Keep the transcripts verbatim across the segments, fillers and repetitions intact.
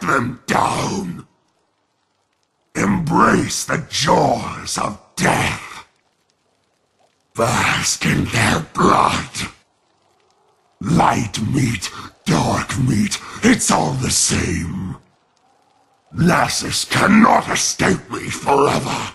them down. Embrace the jaws of death. Bask in their blood. Light meat, dark meat, it's all the same. Nasus cannot escape me forever.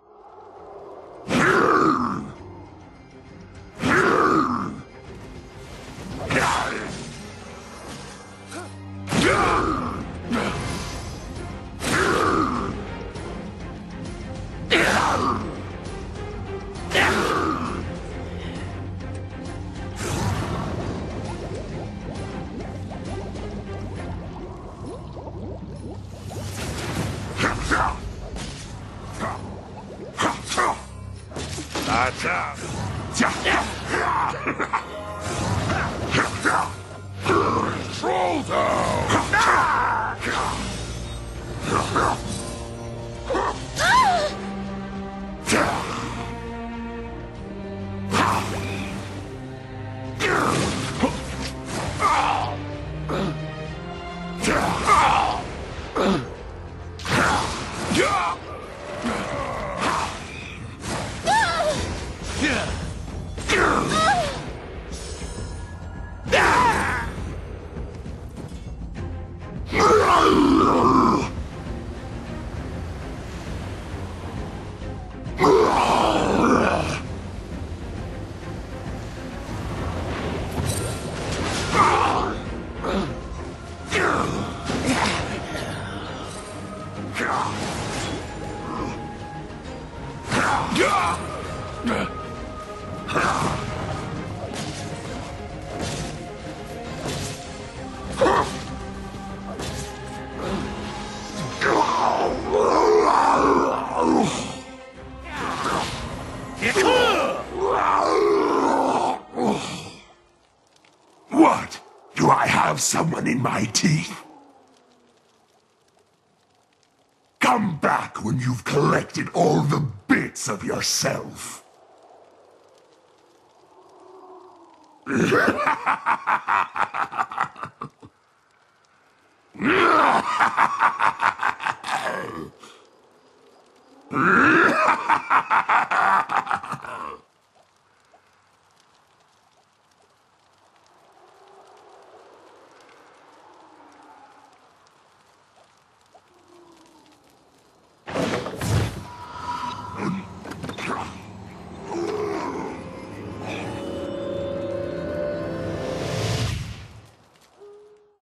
That's up. Troll down. What? Do I have someone in my teeth? Come back when you've collected all the bits of yourself.